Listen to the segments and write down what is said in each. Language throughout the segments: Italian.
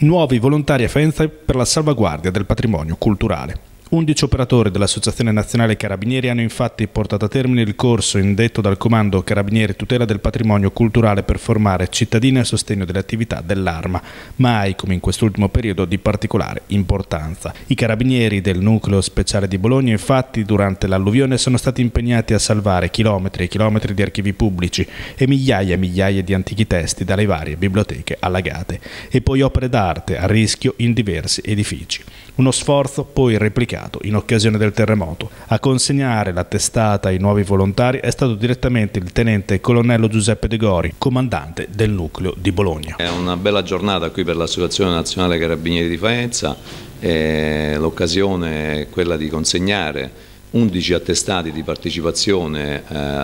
Nuovi volontari a Faenza per la salvaguardia del patrimonio culturale. 11 operatori dell'Associazione Nazionale Carabinieri hanno infatti portato a termine il corso indetto dal Comando Carabinieri Tutela del Patrimonio Culturale per formare cittadini a sostegno delle attività dell'Arma, mai come in quest'ultimo periodo di particolare importanza. I carabinieri del Nucleo Speciale di Bologna infatti durante l'alluvione sono stati impegnati a salvare chilometri e chilometri di archivi pubblici e migliaia di antichi testi dalle varie biblioteche allagate e poi opere d'arte a rischio in diversi edifici. Uno sforzo poi replicato in occasione del terremoto. A consegnare la testata ai nuovi volontari è stato direttamente il tenente colonnello Giuseppe De Gori, comandante del nucleo di Bologna. È una bella giornata qui per l'Associazione Nazionale Carabinieri di Faenza, l'occasione è quella di consegnare 11 attestati di partecipazione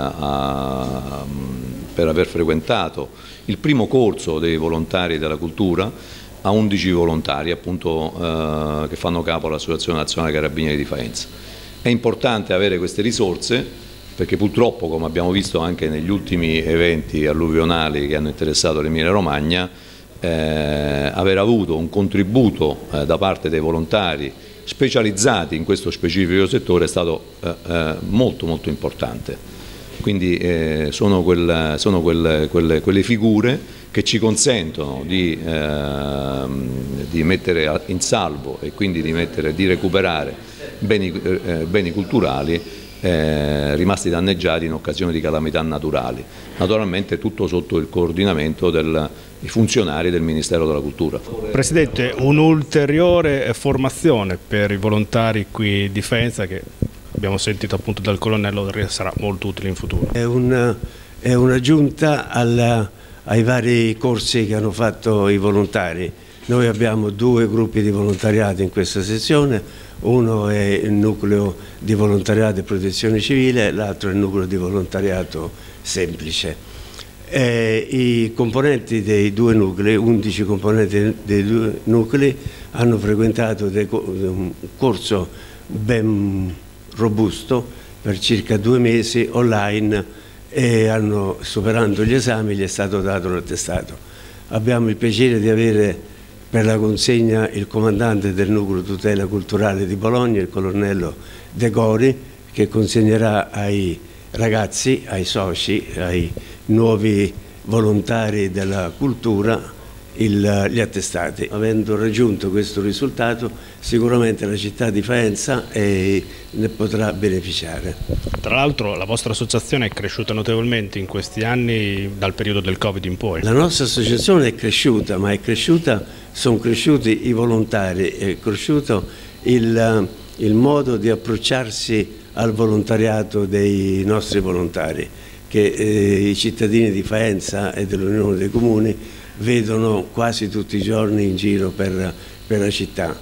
per aver frequentato il primo corso dei volontari della cultura a 11 volontari appunto, che fanno capo all'Associazione Nazionale Carabinieri di Faenza. È importante avere queste risorse perché purtroppo, come abbiamo visto anche negli ultimi eventi alluvionali che hanno interessato l'Emilia Romagna, aver avuto un contributo da parte dei volontari specializzati in questo specifico settore è stato molto importante. Quindi sono quelle figure che ci consentono di mettere in salvo e quindi di recuperare beni culturali rimasti danneggiati in occasione di calamità naturali. Naturalmente tutto sotto il coordinamento dei funzionari del Ministero della Cultura. Presidente, un'ulteriore formazione per i volontari qui di Faenza che abbiamo sentito appunto dal colonnello sarà molto utile in futuro. È un'aggiunta ai vari corsi che hanno fatto i volontari. Noi abbiamo 2 gruppi di volontariato in questa sezione, uno è il nucleo di volontariato e protezione civile, l'altro è il nucleo di volontariato semplice. I componenti dei 2 nuclei, 11 componenti dei 2 nuclei, hanno frequentato un corso ben robusto per circa 2 mesi online e superando gli esami gli è stato dato l'attestato. Abbiamo il piacere di avere per la consegna il comandante del nucleo tutela culturale di Bologna, il colonnello De Gori, che consegnerà ai ragazzi, ai soci, ai nuovi volontari della cultura gli attestati. Avendo raggiunto questo risultato sicuramente la città di Faenza ne potrà beneficiare. Tra l'altro la vostra associazione è cresciuta notevolmente in questi anni dal periodo del Covid in poi. La nostra associazione è cresciuta, ma sono cresciuti i volontari, è cresciuto il modo di approcciarsi al volontariato dei nostri volontari, che i cittadini di Faenza e dell'Unione dei Comuni vedono quasi tutti i giorni in giro per la città.